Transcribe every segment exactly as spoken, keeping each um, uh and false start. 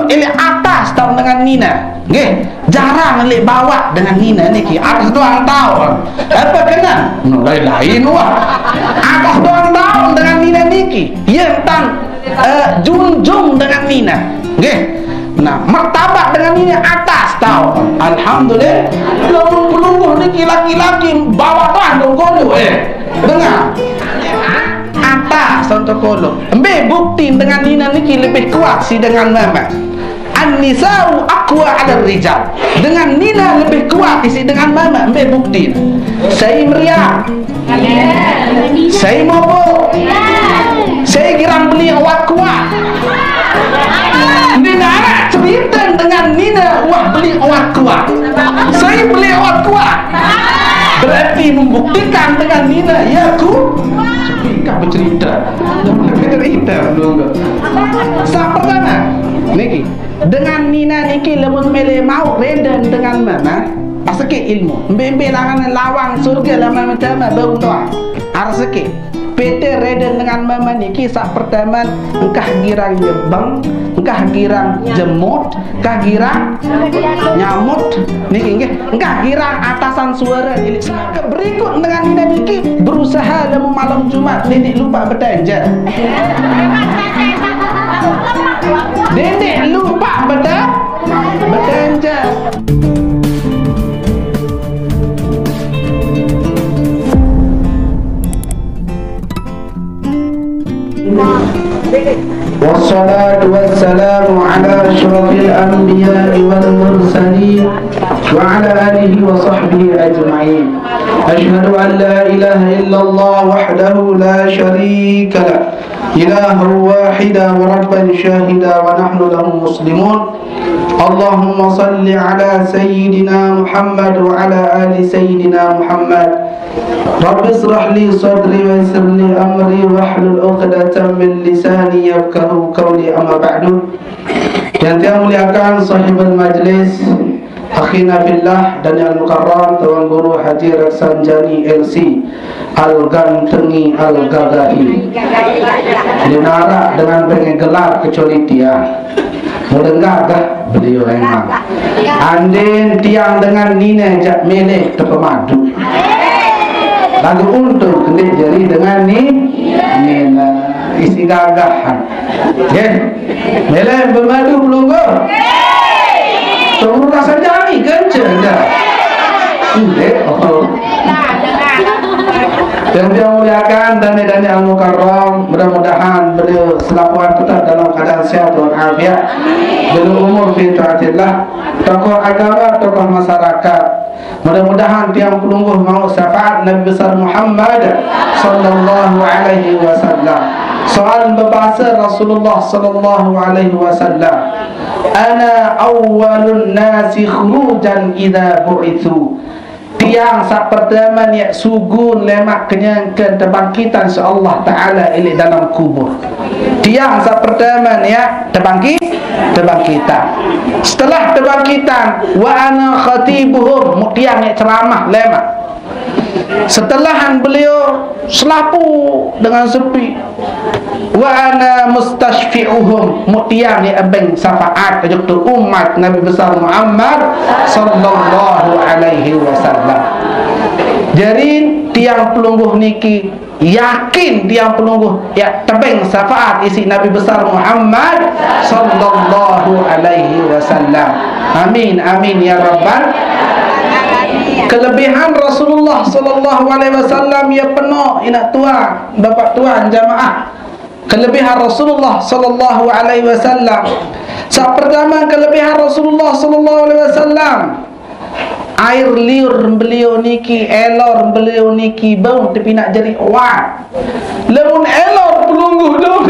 elek atas tau dengan Nina. Nggih, jarang elek bawa dengan Nina niki. Atas doang tahu. Apa kena? No lain-lain wah. Atas doang tahu dengan Nina niki. Ya tang uh, junjung dengan Nina. Nggih. Nah, martabat dengan Nina atas tahu. Alhamdulillah. Lamun pelungguh niki laki-laki bawa tuan dong kono eh. Dengar. Atas untuk kolok. Ambil bukti dengan Nina niki lebih kuat si dengan mama. An-nisa'u aqwa 'ala rijal. Dengan Nina lebih kuat isi dengan mama. Ambil bukti. Saya meriah. Saya mabuk. Saya girang beli awak kuat. Nina anak cerita dengan Nina wah beli awak kuat. Saya beli awak kuat. Berarti membuktikan dengan Nina ya ku kau bercerita bercerita dulu sa pertama niki dengan Nina niki lemun mele mau reden dengan mana asake ilmu mbembe langan lawang surga lama pertama bau doa arsake Peter reden dengan mama niki sak pertama engkah girang jebang engkah girang jemut engkah girang nyamut niki nggih engkah girang atasan suara ilik berikut dengan Nina niki berusaha lemu malam Jumat nenek lupa berdanjat nenek lupa berda berdanjat. والصلاة والسلام على أشرف الأنبياء والمرسلين وعلى آله وصحبه أجمعين. أشهد أن لا إله إلا الله وحده لا شريك له إله واحدا وربا شاهدا ونحن له مسلمون. اللهم صل على سيدنا محمد وعلى آل سيدنا محمد. رب اشرح لي صدري ويسر لي أمري واحلل عقدة من لساني يفقهوا قولي. أما بعد. Yang saya muliakan sahibul majlis akhina fillah dan yang mukarram Tuan Guru Haji Raksanjani L C Al-Gantengi Al-Gagahi dinara dengan pengen gelar kecuali dia mendengarkah beliau emang andin tiang dengan Nina jak melek terpemadu lagu untuk kena jari dengan ni Nina isi gagahan ya melek bermadu pelunggu Tunggu rasa jami kencang dah. Sudah. Oh. Yang dia muliakan dan dan yang mukarram, mudah-mudahan beliau selapuan tetap dalam keadaan sehat dan afiat. Beliau umur fi taatillah, tokoh agama, tokoh masyarakat. Mudah-mudahan tiang pelungguh mau syafaat Nabi besar Muhammad sallallahu alaihi wasallam. Soal berbahasa Rasulullah sallallahu alaihi wasallam. Ana awwalun nasi khurujan idza bu'itsu. Tiang sak pertama ni sugun lemak kenyang ke kebangkitan insyaallah taala ini dalam kubur. Tiang sak pertama ni terbangkit kebangkitan. Setelah kebangkitan wa ana khatibuhum tiang ni ceramah lemak. Setelahan beliau selapu dengan sepi. Wa ana mustashfi'uhum mutiang ni abang syafaat untuk umat Nabi besar Muhammad sallallahu alaihi wasallam. Jadi tiang pelungguh niki yakin tiang pelungguh ya tebing syafaat isi Nabi besar Muhammad sallallahu alaihi wasallam. Amin amin ya rabbal. Kelebihan Rasulullah sallallahu alaihi wasallam ya penuh ina tuan bapak tuan jamaah. Kelebihan Rasulullah sallallahu alaihi wasallam. Saat pertama kelebihan Rasulullah sallallahu alaihi wasallam. Air liur beliau niki, elor beliau niki bau tapi nak jadi awak. Lemun elor pelungguh dong.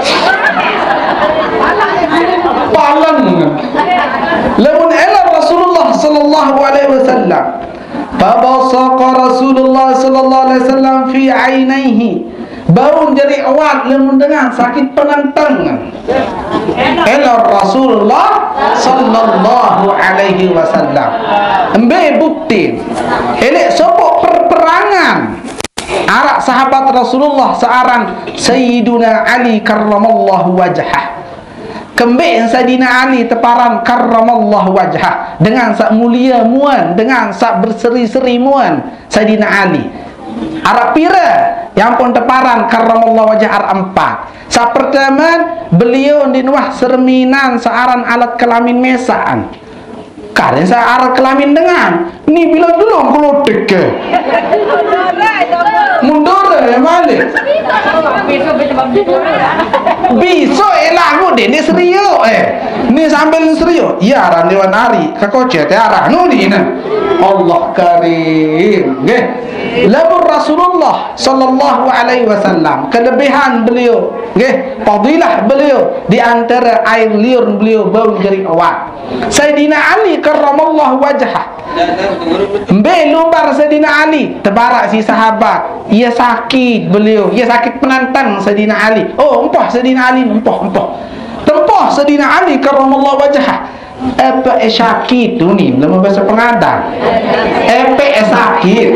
Palang. Lemun elor Rasulullah sallallahu alaihi wasallam. Fabasaqa Rasulullah sallallahu alaihi wasallam fi ainaihi. Bau jadi awak lemun dengan sakit penentang. Elor Rasulullah sallallahu alaihi wasallam. Ambil bukti. Elek sopok perperangan. Arak sahabat Rasulullah searang Sayyiduna Ali karramallahu wajhah. Kembali Saidina Ali teparan karramallahu wajhah dengan sak mulia muan, dengan sak berseri-seri muan Saidina Ali. Arab pira yang pun teparan karramallahu wajah Arab empat. Sa pertama beliau dinuah serminan searan alat kelamin mesaan. Karen sa alat kelamin dengan ni bilang dulu kalau teke mundur ya balik biso elang udah ni serius eh ni sambil serius ya randewan hari kakoce tiara nu ni Allah karim nggih. Lalu Rasulullah sallallahu alaihi wasallam kelebihan beliau nggih, fadilah beliau di antara air liur beliau bau jari awak. Sayyidina Ali karramallahu wajhah mbe lumbar Sayyidina Ali tebarak si sahabat ia sakit beliau, ia sakit penantang Sayyidina Ali. Oh empah Sayyidina Ali empah empah tempah Sayyidina Ali karramallahu wajhah apa eh sakit tu ni dalam bahasa pengadang apa eh sakit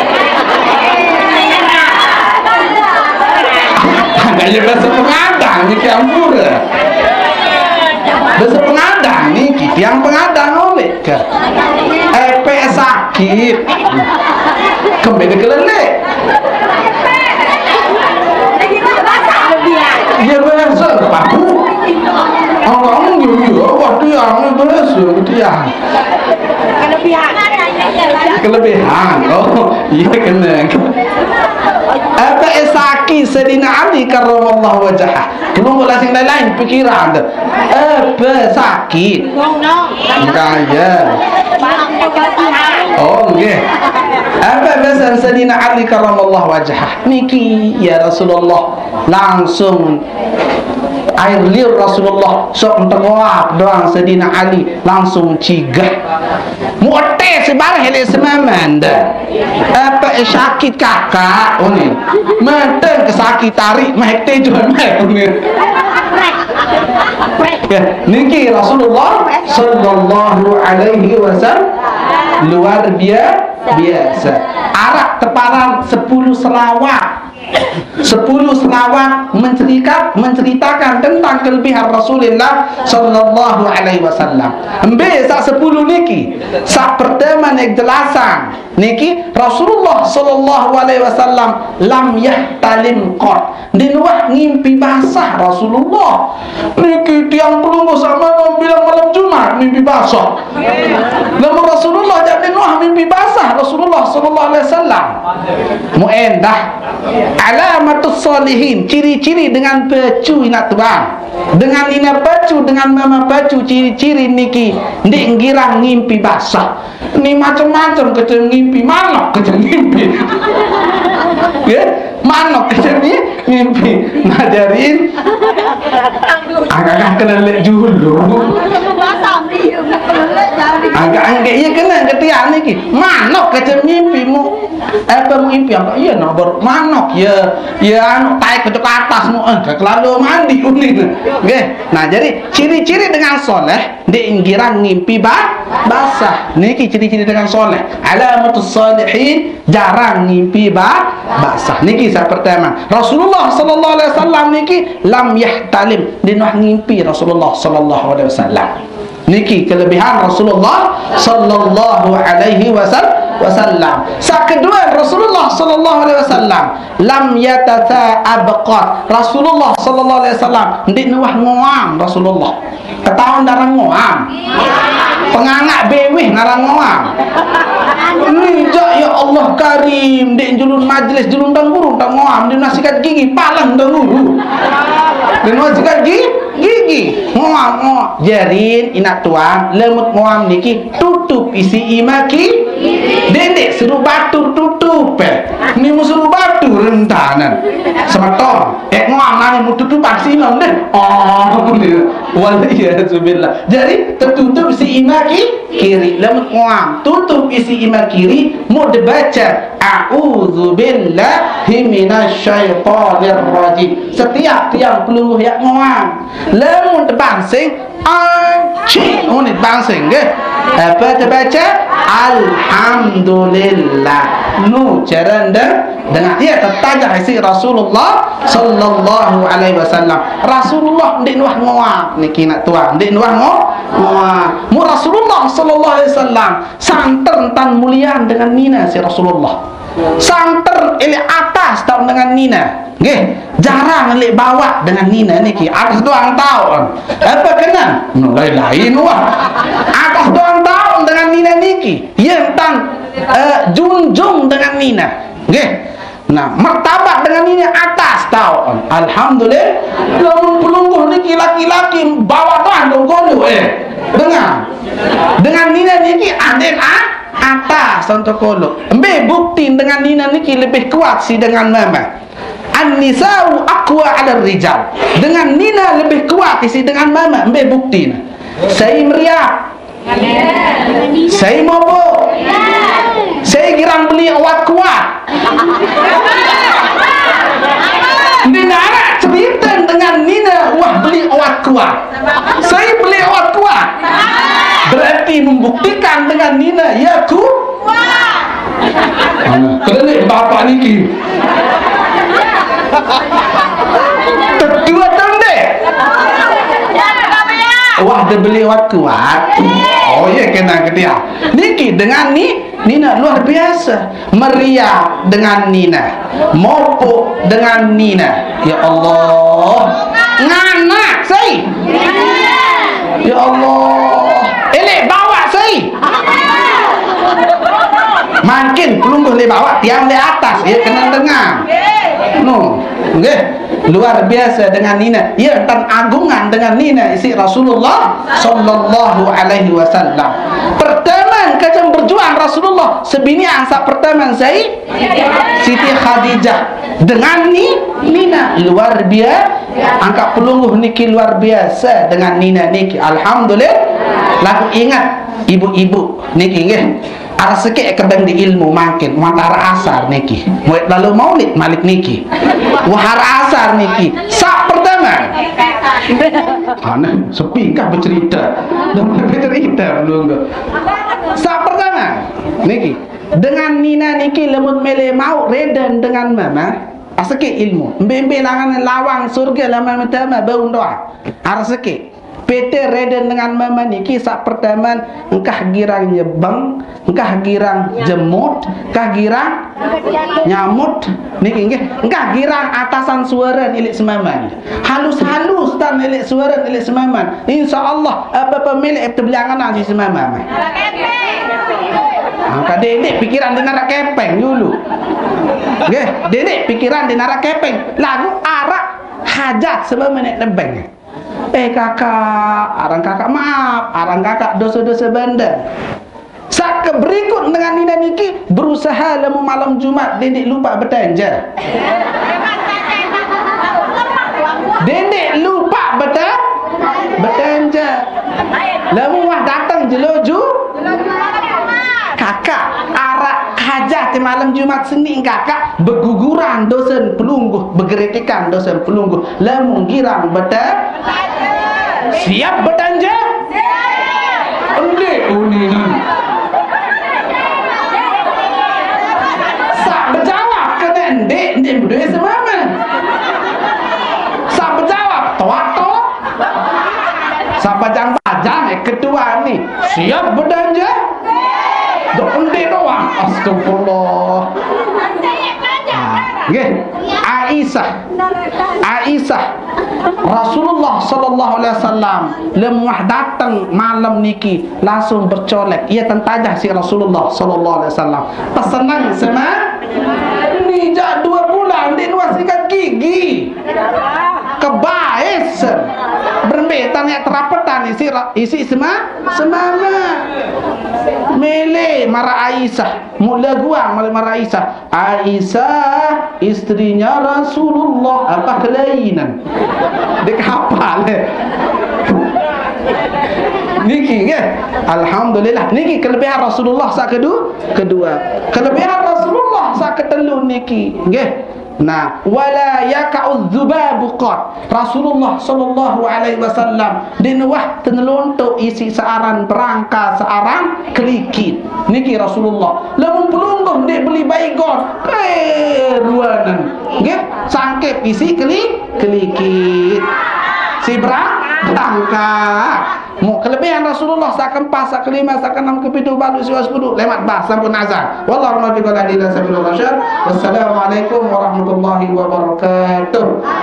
agaknya bahasa pengadang ni campur bahasa pengadang ni yang pengadang oleh ke apa eh sakit kembali ke lelek dia bahasa aku orang juga waktu yang bahasa dia kelebihan kelebihan oh iya kena apa esaki Sayyidina Ali karramallahu wajhah belum boleh sing lain pikiran apa sakit kaya oh nggih apa bahasa Sayyidina Ali karramallahu wajhah niki ya Rasulullah langsung air liur Rasulullah sok tengok doang Sayyidina Ali langsung cigah mu'te sebarang hele semaman dah apa sakit kakak ini menteng kesakit tarik mek te jual mek ini niki Rasulullah sallallahu alaihi wasallam luar biasa arak teparan sepuluh selawat sepuluh selawat menceritakan menceritakan tentang kelebihan Rasulullah sallallahu alaihi wasallam. Embe sak sepuluh niki sak pertama nek jelasan niki Rasulullah sallallahu alaihi wasallam lam yahtalim qat dinuah ngimpi basah Rasulullah niki tiang pelunggu sama bilang malam Jumat mimpi basah namun Rasulullah jadi nuah mimpi basah Rasulullah sallallahu alaihi wasallam muendah alamatus solihin ciri-ciri dengan pecu ina tuang dengan ina pecu dengan mama pecu ciri-ciri niki ndik ngirang ngimpi basah ni macam-macam kecil ngimpi manok kecil ngimpi ya manok kecil ngimpi ngajarin agak-agak kena lek dulu agak-agak iya kena ketiak niki manok kecil ngimpi mu apa mu ngimpi apa iya nak ber manok ya ya anu taik ke atas mu eh kelalu mandi unik nggih. Nah jadi ciri-ciri dengan soleh diinggiran ngimpi ba basah niki ciri-ciri dengan soleh alamatus salihin jarang ngimpi ba basah niki saya pertama Rasulullah sallallahu alaihi wasallam niki lam yahtalim dinuh ngimpi Rasulullah sallallahu alaihi wasallam niki kelebihan Rasulullah sallallahu alaihi wasallam. Sa kedua Rasulullah sallallahu alaihi wasallam lam yatata'abqat Rasulullah sallallahu alaihi wasallam ndik nuah ngoam Rasulullah ketahuan darang ngoam pengangak beweh ngarang ngoam ninja ya Allah karim ndik julun majlis julun danguru tak ngoam di nasikat gigi palang danguru dan nasikat gigi gigi ngoam ngoam jarin inak tuan lemut ngoam niki tutup isi imaki dendek suruh batur tutup eh ni musuh batu rentanan semeton eh ngoam nani mu tutup aksinon deh oh waliyahzubillah jadi tertutup si imaki kiri lemut ngoam tutup isi imaki kiri mu dibaca a'udzubillahi minasyaitonir rajim setiap tiang pelungguh yang ngoam lemut bangsing anci unit bangsing ke Apa terbaca? Alhamdulillah. Nu cara dengan dia tertajah isi Rasulullah sallallahu alaihi wasallam. Rasulullah ndik nuah ngoak niki nak tuan, ndik nuah ngoak. Mu Rasulullah sallallahu alaihi wasallam santer tan mulian dengan nina si Rasulullah. Santer ele atas tahun dengan nina. Nggih, jarang ele bawa dengan nina niki. Atas doang tahun. Apa kena? No lain-lain wah. Atas doang tahun dengan nina niki. Yang tan uh, junjung dengan nina. Nggih. Nah, martabat dengan nina atas tahun. Alhamdulillah. Lamun pelungguh niki laki-laki bawa doang dong eh. Dengar. Dengan nina niki aden ah atas untuk kolo. Embe bukti dengan nina niki lebih kuat si dengan mama. An-nisa'u aqwa 'ala rijal. Dengan nina lebih kuat si dengan mama. Embe bukti. Saya meriah. Saya mobo. Saya girang beli awat kuat. Nina anak cerita dengan nina wah beli awat kuat. Saya beli awat kuat. Berarti membuktikan dengan nina ya ku kerana bapak niki kedua tende wah dia beli awat kuat. Oh ya kena ke dia niki dengan ni nina luar biasa. Meriah dengan nina, mopo dengan nina. Ya Allah, nganak saya. Ya Allah, elek bawa saya. Makin pelungguh le bawa tiang le atas ya kena dengar. No, nggih. Luar biasa dengan nina. Ya tan agungan dengan nina isi Rasulullah sallallahu alaihi wasallam. Pertama kacang berjuang Rasulullah sebinian sak pertama saya Siti Khadijah dengan ni nina luar biasa. Angkat pelungguh niki luar biasa dengan nina niki. Alhamdulillah. Laku ingat ibu-ibu niki nggih. Ara sikit kebang di ilmu makin wantara asar niki. Muat lalu maulid malik niki. Wahar asar niki. Sak pertama. Ana sepi kah bercerita. Dah bercerita belum ke? Sak pertama niki. Dengan nina niki lemut mele mau redan dengan mama. Asake ilmu. Mbembe langan lawang surga lama pertama bau doa. Ara sikit. P T reden dengan mama niki sak pertama engkah girang nyebang, engkah girang jemut, engkah girang nyamut niki nggih, engkah girang atasan suara milik semaman. Halus-halus tan milik suara milik semaman. Insyaallah apa pemilik terbelakangan si semaman. Angka dedek pikiran di narak kepeng dulu. Nggih, dedek pikiran di narak kepeng. Lagu arak hajat sebab menek nebeng. Eh kakak, arang kakak maaf, arang kakak dosa-dosa benda. Sak berikut dengan nina niki berusaha lemu malam Jumat dedek lupa bertanja. Dedek lupa betul bertanja. Lemu wah datang jeloju. Kakak arak hajat di malam Jumat Senin kakak berguguran dosen pelungguh, bergeretikan dosen pelungguh. Lemu girang betul. Siap bertanja? Siap. Endek uninan. Sak berjawab kena endek, endek berdua semama. Sak berjawab, toa-toa. Sak pajang-pajang, eh kedua ni. Siap bertanja? Siap. Dok endek doang. Astagfirullah. Nggih, Aisyah. Aisyah Rasulullah sallallahu alaihi wasallam lemuah datang malam niki langsung bercolek. Ia tentajah si Rasulullah sallallahu alaihi wasallam. Pesanan sama ni jak dua bulan di luar sikat gigi. Kebaes. Bermetan yang terapetan isi isi sema semama. Mele marah Aisyah. Mula guang marah Aisyah. Aisyah istrinya Rasulullah apa kelainan. Dek hafal eh. Niki nggih. Alhamdulillah niki kelebihan Rasulullah sak kedua, kedua. Kelebihan Rasulullah sak ketelu niki nggih. Nah, wala yaka'udz dzubabu qat. Rasulullah sallallahu alaihi wasallam dinuah tenelontok isi searan berangka searan kelikit. Niki Rasulullah. Lamun pelungguh dek beli baygon. Eh, ruanan. Nggih, sangkep isi kelik kelikit. Si berangka. Mu kelebihan Rasulullah sakem pas sakelima sakenam kepitu balu siwas kudu lewat bah sampun azan. Wallahu a'lam bishawab. Wassalamualaikum warahmatullahi wabarakatuh.